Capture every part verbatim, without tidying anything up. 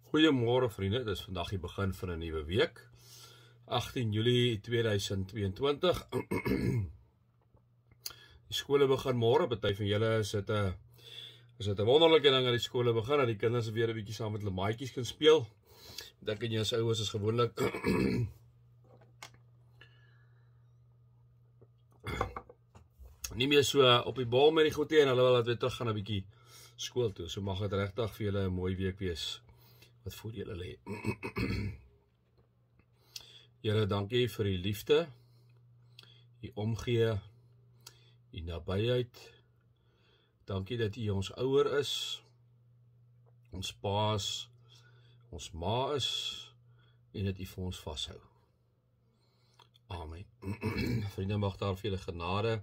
Goeiemôre vriende, dit is vandag die begin van 'n nuwe week, agtien Julie tweeduisend tweeëntwintig. Die skole begin môre, party van julle is dit 'n is dit 'n wonderlike ding dat die skole begin, dat die kinders weer 'n bietjie saam met hulle maatjies kan speel. Dink en jy as ouers is gewoonlik nie meer so op die bal met die goeie en hulle wil dat weer terug gaan 'n bietjie skool toe. So mag dit regtig vir julle 'n mooi week wees wat voor julle lê. Here, dankie vir die liefde, die omgee, die nabyheid. Dankie dat U ons ouer is, ons paas, ons ma is en dat U vir ons vashou. Amen. Vriende, mag daar vir julle genade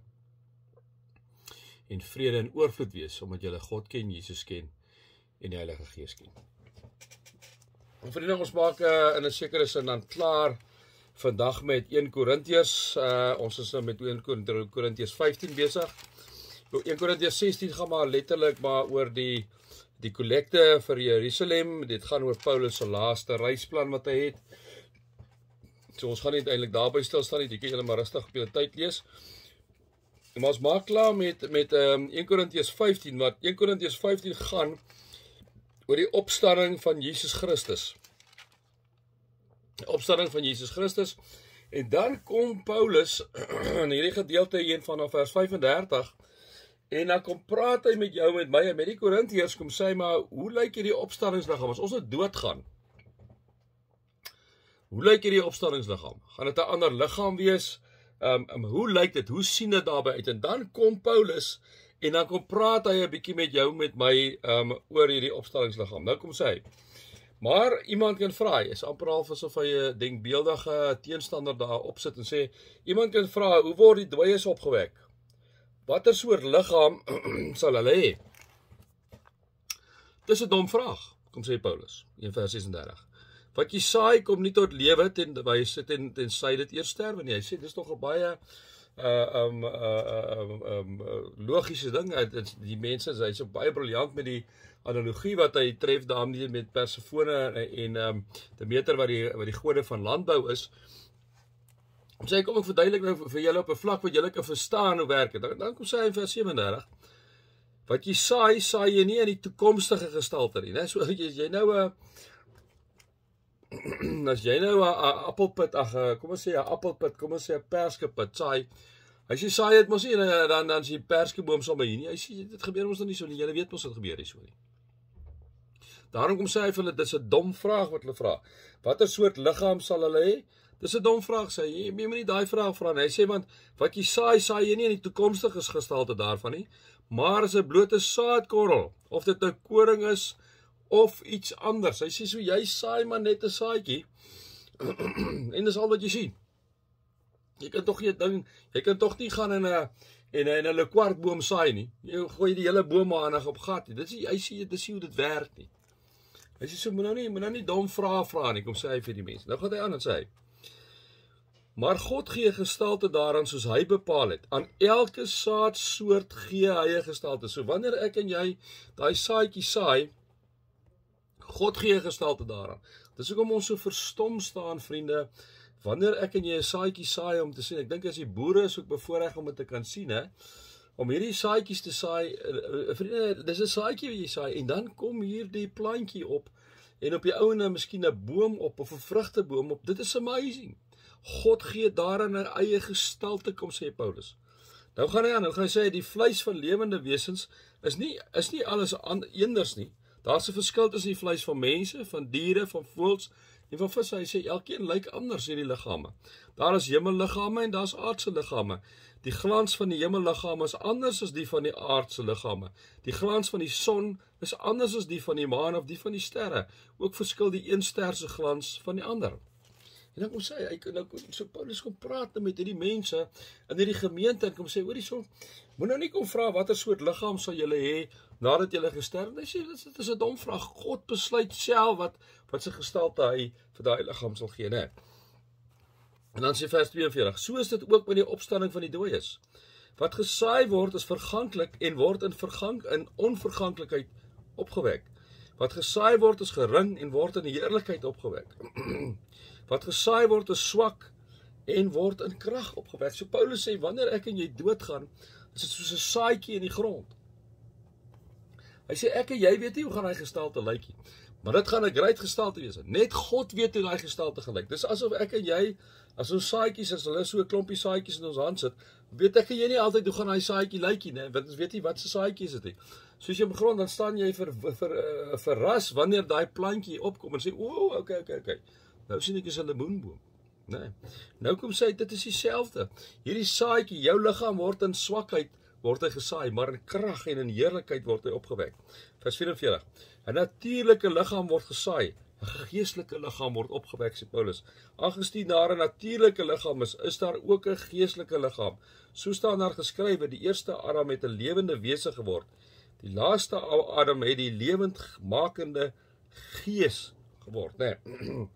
en vrede en oorvloed wees, omdat julle God ken, Jesus ken en die Heilige Gees ken. En vriende, ons maak uh, in 'n sekere sin dan klaar vandag met een Korintiërs. Uh, ons is nou met een Korintiërs vyftien besig. een Korintiërs sestien gaan maar letterlik maar oor die die kollekte vir Jerusalem. Dit gaan oor Paulus se laaste reisplan wat hy het. So ons gaan nie eintlik daarby stil staan nie. Jy kan julle maar rustig op julle tyd lees. Maar ons maak klaar met met um, een Korintiërs vyftien, wat een Korintiërs vyftien gaan oor die opstanding van Jesus Christus. Die opstanding van Jesus Christus. En dan kom Paulus in hierdie gedeelte hier vanaf vers vyfendertig en dan kom praat hy met jou, met my en met die Korintiërs, kom sê maar, hoe lyk hierdie opstandingsliggaam as ons nou doodgaan? Hoe lyk hierdie opstandingsliggaam? Gaan dit 'n ander liggaam wees? Um, um, hoe lyk dit? Hoe sien dit daarby uit? En dan kom Paulus en dan kom praat hy 'n bietjie met jou, met my, um, oor hierdie opstandingsliggaam. Nou kom sê hy, maar iemand kan vra, is amper al asof hy 'n denkbeeldige teenstander daar opsit en sê, iemand kan vra, hoe word die dooies opgewek? Watter soort liggaam sal hulle hê? Dis 'n dom vraag, kom sê Paulus, een vers sessendertig. Wat jy saai kom nie tot lewe ten wyse ten ten sy dit eers sterwe nie. Hy sê dis nog 'n baie uh um uh um, um uh, logiese ding. Die mense, hy's so baie briljant met die analogie wat hy tref daarmee met Persefone en um Demeter wat die wat die gode van landbou is. Om sê kom ek verduidelik nou vir julle op 'n vlak wat julle kan verstaan hoe werk dit. Dan, dan kom sê hy in vers sewendertig. Wat jy saai, saai jy nie in die toekomstige gestalte nie, né? So as jy nou 'n as jy nou 'n appelpit, ag kom ons sê 'n appelpit, kom ons sê 'n perskepit saai. As jy saai dit mos nie dan dan as jy perskeboom sal by hier nie. Hy sê dit gebeur mos nog nie so nie. Julle weet mos dit gebeur nie so nie. Daarom kom sê hy vir hulle, dis 'n dom vraag wat hulle vra. Watter soort liggaam sal hulle hê? Dis 'n dom vraag, sê hy. Jy moet nie daai vraag vra nie. Hy sê want wat jy saai, saai jy nie in die toekomstige gestalte daarvan nie, maar as 'n blote saadkorrel, of dit nou koring is of iets anders. Hy sê so, jy saai maar net 'n saadjie en dis al wat jy sien. Jy kan tog nie ding, jy kan tog nie gaan in 'n en in 'n kwartboom saai nie. Jy gooi die hele boom aanig op gat nie. Dit is hy sê dis hoe dit werk nie. Hy sê so, moet nou nie moet nou nie dom vrae vra nie, kom sê hy vir die mense. Nou gaan hy aan en sê hy, maar God gee gestalte daaraan soos hy bepaal het. Aan elke saadsoort gee hy 'n gestalte. So wanneer ek en jy daai saadjie saai, God gee 'n gestalte daaraan. Dis hoekom ons so verstom staan, vriende, wanneer ek en jy 'n saadjie saai om te sien. Ek dink as die boere is ook bevoorreg om dit te kan sien, hè. Om hierdie saadjies te saai, vriende, dis 'n saadjie wat jy saai en dan kom hierdie plantjie op en op die ouene miskien 'n boom op of 'n vrugteboom op. Dit is amazing. God gee daarin 'n eie gestalte, kom sê Paulus. Nou gaan hy aan, nou gaan hy sê die vleis van lewende wesens is nie is nie alles eenders nie. Daar's 'n verskil tussen die vleis van mense, van diere, van voëls en van visse. Hy sê elkeen lyk anders hierdie liggame. Daar is hemelliggame en daar's aardse liggame. Die glans van die hemelliggame is anders as die van die aardse liggame. Die glans van die son is anders as die van die maan of die van die sterre. Ook verskil die een ster se glans van die ander. En dan kom sê hy, hy nou so Paulus kom praat met hierdie mense in hierdie gemeente en kom sê, hoorie so, moet nou nie kom vra watter soort liggaam sal julle hê nadat julle gesterf het. Hy sê dit is 'n dom vraag. God besluit self wat wat sy gestalte hy vir daai liggaam sal gee, né? En dan sê vers tweeënveertig, so is dit ook met die opstanding van die dooies. Wat gesaai word is verganklik en word in vergang in onverganklikheid opgewek. Wat gesaai word is gering en word in die heerlikheid opgewek. Wat gesaai word is swak en word in krag opgewek. So Paulus sê, wanneer ek en jy doodgaan, is dit soos 'n saadjie in die grond. Hy sê, ek en jy weet nie hoe gaan hy gestalte lyk nie, maar dit gaan 'n great gestalte wees. Net God weet hoe hy gestalte gaan lyk. Dis asof ek en jy, as ons saadjies, as hulle so 'n klompie saadjies in ons hand sit, weet ek en jy nie altyd hoe gaan hy saadjie lyk nie, want ons weet nie wat se saadjies dit is. Soos jy op die grond, dan staan jy vir, vir, uh, verras wanneer daai plantjie opkom en sê, o, okay, okay, okay. Nou sien ek is 'n lemoenboom. Nee. Nou kom sê, dit is dieselfde. Hierdie saadjie, jou liggaam word in swakheid, word hy gesaai, maar in krag en in heerlikheid word hy opgewek. Vers vyf en veertig. 'n natuurlike liggaam word gesaai, 'n geestelike liggaam word opgewek, sê Paulus. Aangesien daar 'n natuurlike liggaam is, is daar ook 'n geestelike liggaam. So staan daar geskrywe, die eerste Adam het 'n lewende wese geword. Die laaste Adam het die lewendmakende gees geword, né? Nee.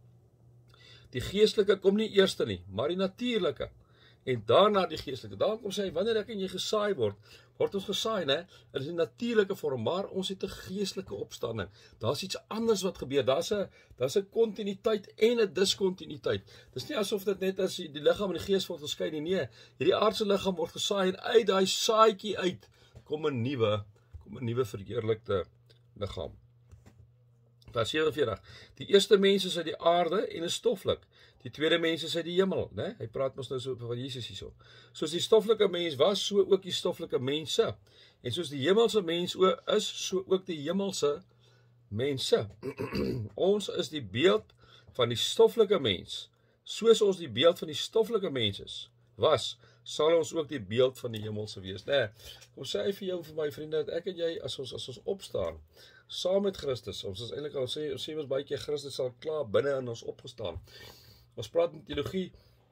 Die geestelike kom nie eerste nie, maar die natuurlike. En daarna die geestelike. Daarom kom sê, wanneer ek en jy gesaai word, word ons gesaai, né? Dit is 'n natuurlike vorm, maar ons het 'n geestelike opstanding. Daar's iets anders wat gebeur. Daar's 'n daar's 'n kontinuïteit en 'n diskontinuïteit. Dis nie asof dit net as die liggaam en die gees word geskei nie. Nee, hierdie aardse liggaam word gesaai en uit daai saadjie uit kom 'n nuwe, kom 'n nuwe verheerlikte liggaam. Vers vyf en veertig. Die eerste mens is uit die aarde en is stoflik. Die tweede mens is uit die hemel, né? Hy praat mos nou so van Jesus hierso. Soos die stoflike mens was, so ook die stoflike mense. En soos die hemelse mens ook is, so ook die hemelse mense. Ons is die beeld van die stoflike mens. Soos ons die beeld van die stoflike mens is, was, sal ons ook die beeld van die hemelse wees. Nee, kom sê vir jou, vir my vriende, dat ek en jy, as ons, as ons opstaan, saam met Christus, ons is eintlik al sê, sê ons baie keer, Christus sal klaar binne in ons opgestaan. Ons praat in teologie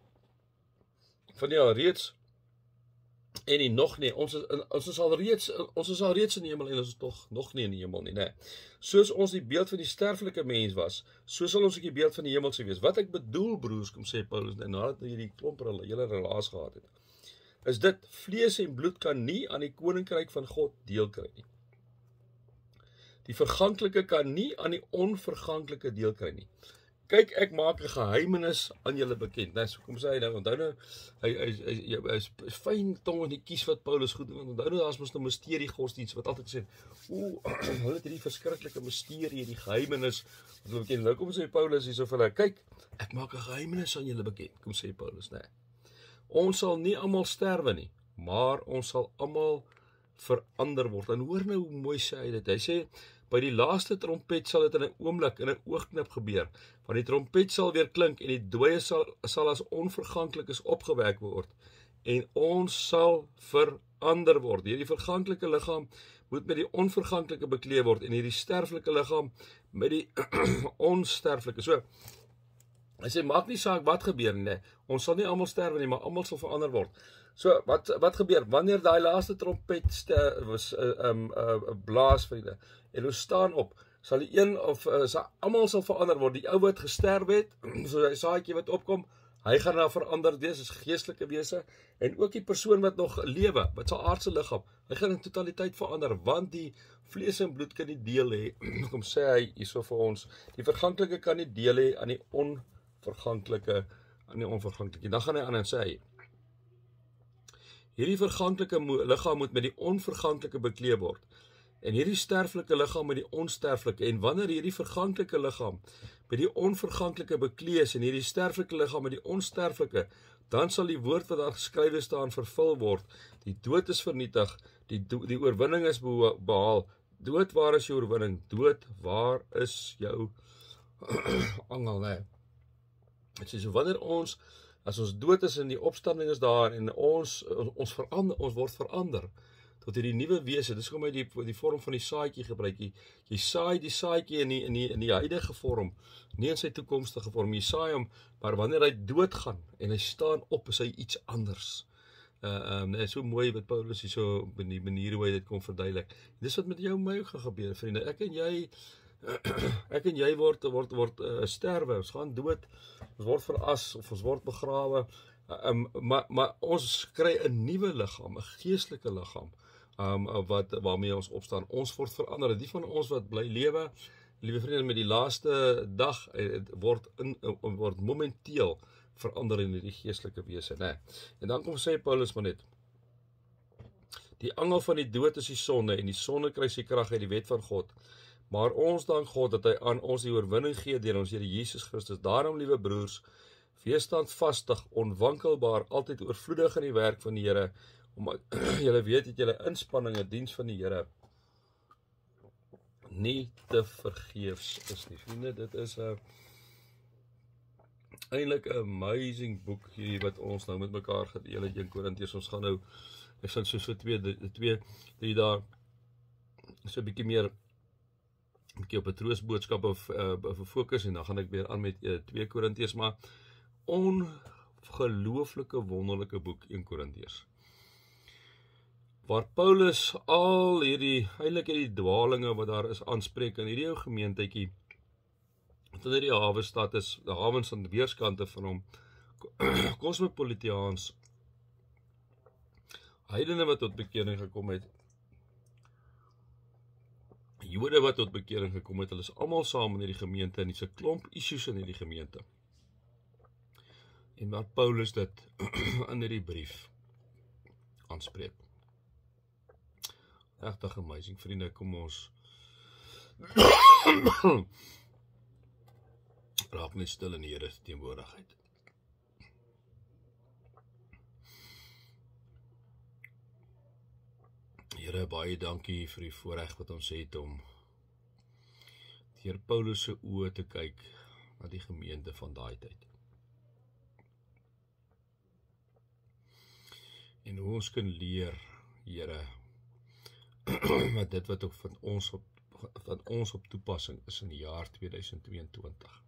van die al reeds en die nog nie. Ons is, ons is al reeds ons is al reeds in die hemel en ons is tog nog nie in die hemel nie, nee. Soos ons die beeld van die sterflike mens was, so sal ons ook die beeld van die hemelse wees. Wat ek bedoel, broers, kom sê Paulus, en nadat hy hierdie klomp hele relaas gehad het, is dit, vlees en bloed kan nie aan die koninkryk van God deel kry nie. Die verganklike kan nie aan die onverganklike deel kry nie. Kyk, ek maak 'n geheimenis aan julle bekend. Nou, so kom sê hy nou, onthou nou, hy hy hy hy is fyn tong in die kies wat Paulus goed doen. Onthou nou, daar's mos 'n misterie godsdienst wat altyd sê, o, hulle het hierdie verskriklike misterie, die geheimenis wat hulle bekend. Nou kom sê Paulus hierso vir hulle, kyk, ek maak 'n geheimenis aan julle bekend. Kom sê Paulus, nee. Ons sal nie almal sterwe nie, maar ons sal almal verander word. En hoor nou hoe mooi sê hy dit. Hy sê, by die laaste trompet sal dit in 'n oomblik, in 'n oogknip gebeur, want die trompet sal weer klink en die dooie sal, sal as onverganklikes opgewek word en ons sal verander word. Hierdie verganklike liggaam moet met die onverganklike bekleed word en hierdie sterflike liggaam met die onsterflike. So, hy sê, maak nie saak wat gebeur nie, ons sal nie almal sterwe nie, maar almal sal verander word. So, wat, wat gebeur? Wanneer daai laaste trompet ster, was, uh, um, uh, blaas, vriende, en ons staan op, sal die een, of uh, sal, almal sal verander word, die ou wat gesterf het, so die saadjie wat opkom, hy gaan nou verander wees, is geestelike wese, en ook die persoon wat nog lewe, wat sy aardse liggaam, hy gaan in totaliteit verander, want die vlees en bloed kan nie deel hê, kom sê hy hierso vir ons, die verganklike kan nie deel hê aan die onverganklike, aan die onverganklike, dan gaan hy aan en sê hy, hierdie verganklike liggaam moet met die onverganklike bekleed word, en hierdie sterflike liggaam met die onsterflike, en wanneer hierdie verganklike liggaam met die onverganklike bekleed en hierdie sterflike liggaam met die onsterflike, dan sal die woord wat daar geskrywe staan vervul word, die dood is vernietig, die, die oorwinning is behaal, dood, waar is jou oorwinning, dood, waar is jou angel, nee. Het sê, so wanneer ons, as ons dood is en die opstanding is daar, en ons, ons, verander, ons word verander, tot hierdie nuwe wese, dis kom hy die, die vorm van die saadjie gebruik, jy, jy saai die saadjie in die, in, die, in die huidige vorm, nie in sy toekomstige vorm, jy saai hom, maar wanneer hy doodgaan, en hy staan op, is hy iets anders. Uh, um, so mooi wat Paulus hier so, in die manier hoe hy dit kon verduidelik. Dis wat met jou en my ook gaan gebeur, vriende, ek en jy, ek en jy word, word, word uh, sterwe, ons gaan dood, ons word veras, of ons word begrawe, um, maar, maar ons kry 'n nuwe liggaam, 'n geestelike liggaam, um, wat, waarmee ons opstaan. Ons word verander. Die van ons wat bly lewe, liewe vriende, met die laaste dag, het word, in, word momenteel verander in die geestelike wese. Nee. En dan kom sê Paulus maar net, die angel van die dood is die sonde, en die sonde kry sy krag uit die wet van God. Maar ons dank God dat hy aan ons die oorwinning gee deur ons Here Jesus Christus. Daarom, liewe broers, wees standvastig, onwankelbaar, altyd oorvloedig in die werk van die Here, omdat julle weet dat julle inspanning in diens van die Here nie te vergeefs is nie. Vriende, dit is 'n eintlik 'n amazing boek hierdie wat ons nou met mekaar gedeel het, een Korintiërs. Ons gaan nou, ek sal so so twee, twee, drie dae, so 'n bietjie meer, 'n bietjie op 'n troostboodskap of uh, fokus, en dan gaan ek weer aan met uh, twee Korintiërs, maar ongelooflike wonderlike boek, een Korintiërs. Waar Paulus al hierdie, eintlik hierdie dwalinge wat daar is, aanspreek in hierdie ou gemeentetjie, wat in hierdie hawe stad is, die hawens aan die weerskante van hom, kosmopolitiaans, heidene wat tot bekering gekom het, Jode wat tot bekering gekom het, hulle is almal saam in hierdie gemeente, en dis 'n klomp issues in hierdie gemeente. En waar Paulus dit in hierdie brief aanspreek. Regtig amazing, vriende, kom ons raak net stil in die Here se teenwoordigheid. Here, baie dankie vir die voorreg wat ons het om deur Paulus se oë te kyk na die gemeente van daai tyd. En hoe ons kan leer, Here, wat dit wat ook van ons op, van ons op toepassing is in die jaar tweeduisend tweeëntwintig.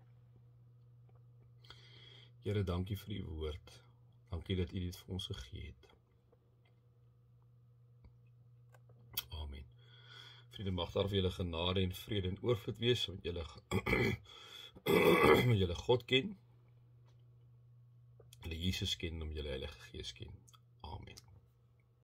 Here, dankie vir die woord. Dankie dat U dit vir ons gegee het. Amen. Vriende, mag daar vir julle genade en vrede en oorvloed wees, want julle julle God ken, julle Jesus ken, om julle Heilige Gees ken. Amen.